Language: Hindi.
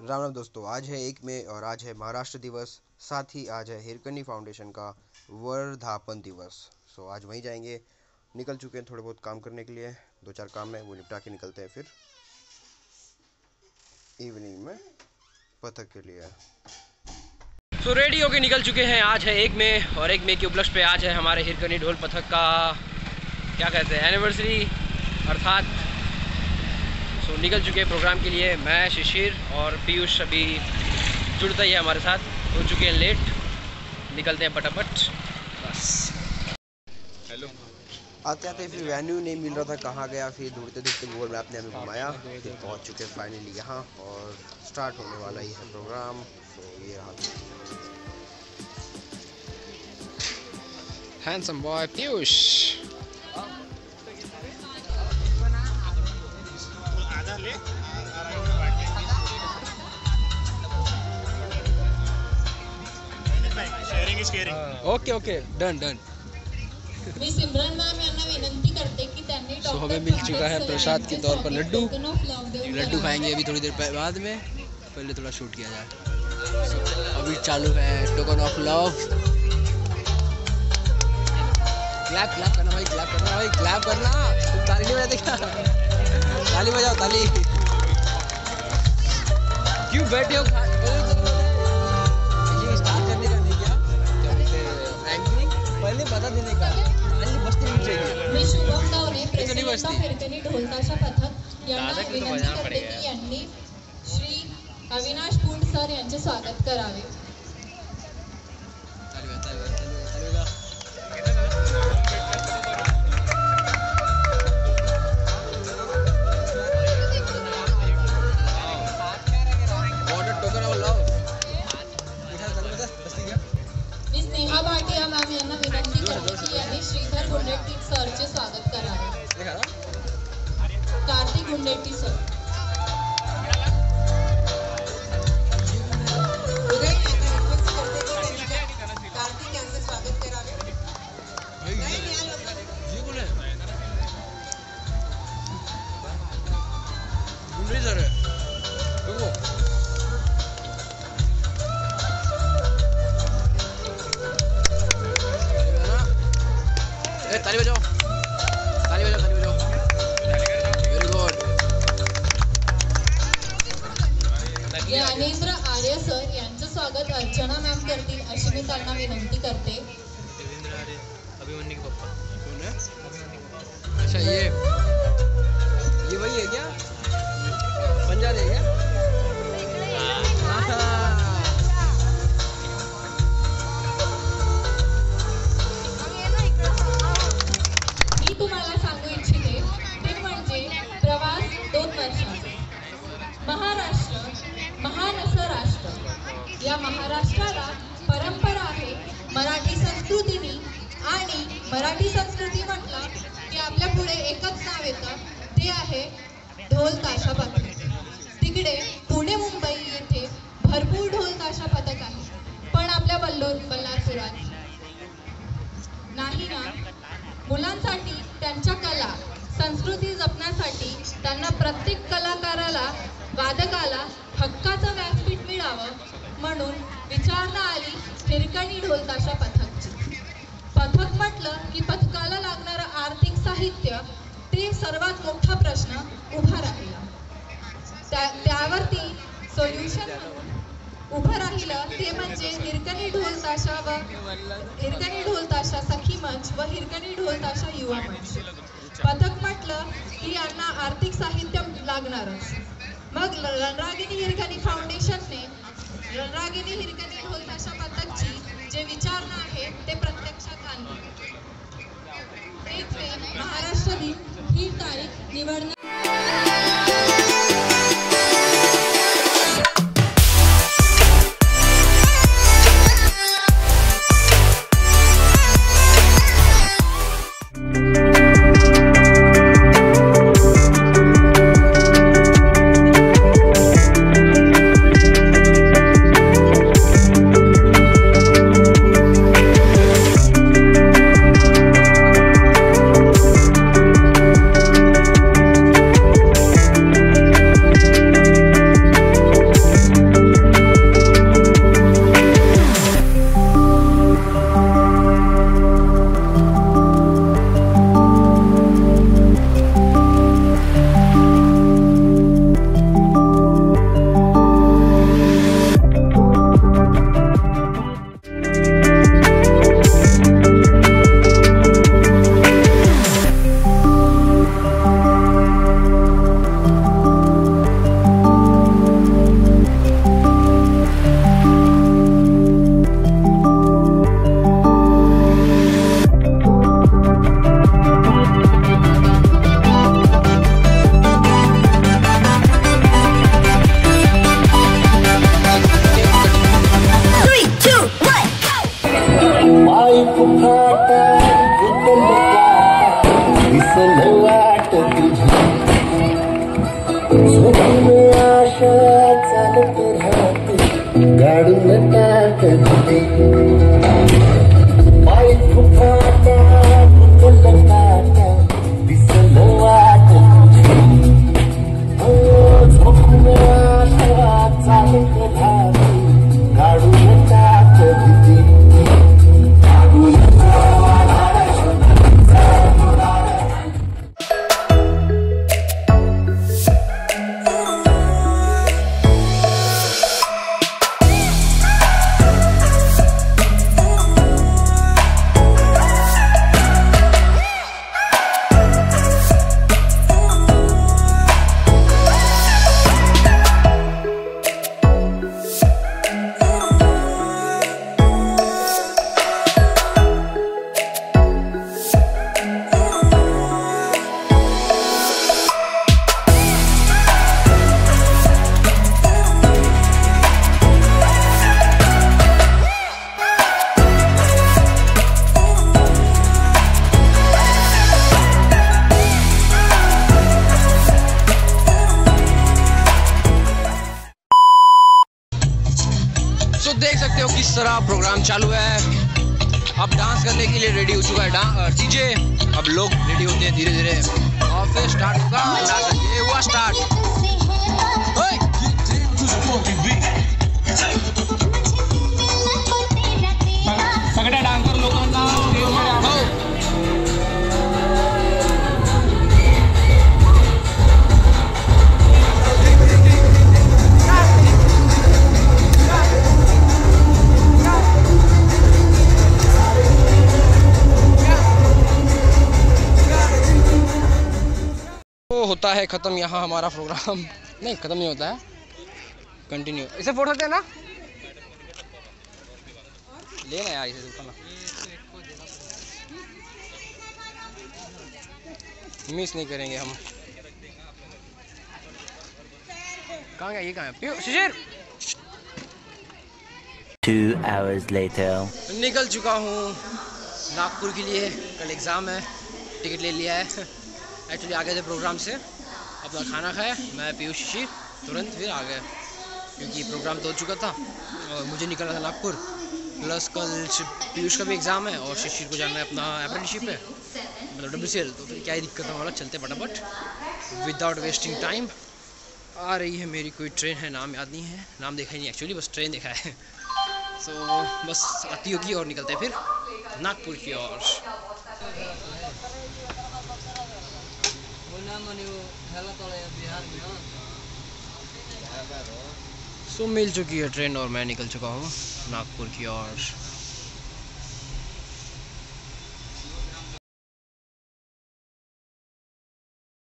राम राम दोस्तों, आज है 1 मई और आज है महाराष्ट्र दिवस। साथ ही आज है हिरकनी फाउंडेशन का वर्धापन दिवस। सो आज वहीं जाएंगे। निकल चुके हैं थोड़े बहुत काम करने के लिए, 2-4 काम है वो निपटा के निकलते हैं फिर इवनिंग में पथक के लिए। सो रेडी होके निकल चुके हैं। आज है 1 मई और 1 मई के उपलक्ष्य पे आज है हमारे हिरकनी ढोल पथक का क्या कहते हैं एनिवर्सरी अर्थात। सो निकल चुके हैं प्रोग्राम के लिए। मैं शिशिर और पीयूष अभी जुड़ता ही है हमारे साथ, हो चुके हैं लेट। निकलते हैं फटाफट बस। हेलो। आते आते फिर वेन्यू नहीं मिल रहा था, कहाँ गया, फिर ढूंढते ढूंढते गूगल मैप ने हमें घुमाया, फिर पहुँच चुके हैं फाइनली यहाँ और स्टार्ट होने वाला ही है प्रोग्राम। तो ये रहा handsome boy Piyush. Okay okay done done. मी सिमरन मैम यांना विनंती करते की त्यांनी सो हमें मिल चुका है प्रसाद के तौर पर लड्डू। लड्डू खाएंगे अभी थोड़ी देर बाद में, पहले थोड़ा शूट किया जाए। अभी चालू है token of love. Clap clap करना भाई, क्लैप करना भाई, क्लैप करना। तुम ताली नहीं बजाते क्या? ताली बजाओ ताली। क्यों बैठे हो? स्टार्ट करने का नहीं क्या रैंकिंग पहले बता देने का, ताली बजती नहीं चाहिए। मी शुभम गावणे प्रेसिडेंट ऑफ हिरकनी ढोल ताशा पथक यांना विनंती करते की यांनी श्री अविनाश पुंड सर यांचे स्वागत करावे। स्नेहा भाटिया मॅम यांना विनंती करते की यांनी श्रीधर गुंडेट्टी सरचे स्वागत करावे। कार्तिक गुंडेट्टी सर। कार्तिक यांचे स्वागत करावे। ताली बजाओ, ताली बजाओ, ताली बजाओ। Very good. Gyanendra Arya sir यांचं स्वागत अर्चना मॅम करतील अशी मी त्यांना विनंती करते। देवेंद्र आर्य अभिमन्यु के पापा कौन है? अच्छा ये वही है क्या? पंजाब है क्या? तुम्हाला सांगू इच्छिते ते म्हणजे प्रवास 2 वर्षाचा। महाराष्ट्र महान असं राष्ट्र, या महाराष्ट्राला परंपरा आहे मराठी संस्कृतीनी, आणि मराठी संस्कृती म्हटलं की आपल्या पुढे एकच नाव येतं, ते आहे ढोल ताशा पथक। तिकडे पुणे मुंबई येथे भरपूर ढोल ताशा पथक आहे, पण आपल्या बल्लारपुरात नाही ना। मुलांसाठी त्यांच्या कला संस्कृती जपण्यासाठी त्यांना प्रत्येक कलाकाराला वादकाला हक्काचं व्यासपीठ मिळावं म्हणून विचारणा आली हिरकणी ढोल ताशा पथकची। पथक म्हटलं की पथकाला लागणारं आर्थिक साहित्य ते सर्वात मोठा प्रश्न उभा राहिला। त्यावरती सोल्युशन म्हणून उभं राहिलं ते म्हणजे हिरकणी ढोल ताशा व हिरकणी ढोल ताशा सखी मंच व हिरकणी ढोल ताशा युवा मंच। पथक म्हटलं की यांना आर्थिक साहित्य लागणारच, मग रणरागिनी हिरकणी फाउंडेशनने रणरागिनी हिरकणी ढोल ताशा पथकची जे विचारणा आहे ते प्रत्यक्षात आणली। 1 मे महाराष्ट्र दिन ही तारीख निवडण्यात देख सकते हो किस तरह प्रोग्राम चालू है। अब डांस करने के लिए रेडी हो चुका है डीजे। अब लोग रेडी होते हैं धीरे धीरे और फिर स्टार्ट होगा। ये हुआ स्टार्ट। सगळ्या डान्सर लोकांना होता है ख़त्म यहाँ हमारा प्रोग्राम। नहीं ख़त्म नहीं होता है, कंटिन्यू। इसे फोड़ सकते हैं ना, लेना यार इसे उठाना, मिस नहीं करेंगे हम। कहाँ गया ये, कहाँ है शिशिर? 2 hours later निकल चुका हूँ नागपुर के लिए। कल एग्ज़ाम है, टिकट ले लिया है। एक्चुअली आ गए थे प्रोग्राम से, अपना खाना खाया, मैं पीयूष शिशिर तुरंत फिर आ गए क्योंकि प्रोग्राम तो हो चुका था और मुझे निकलना था नागपुर। प्लस कल पीयूष का भी एग्ज़ाम है और शिशिर को जाना है अपना अप्रेंटिसशिप है, मतलब WCL। तो फिर क्या ही दिक्कत है, वाला चलते फटाफट विदाउट वेस्टिंग टाइम। आ रही है मेरी कोई ट्रेन है, नाम याद नहीं है, नाम देखा ही नहीं एक्चुअली, बस ट्रेन देखा है। सो बस आती होगी और निकलते हैं फिर नागपुर की ओर। सो मिल चुकी है ट्रेन और मैं निकल चुका हूँ नागपुर की ओर।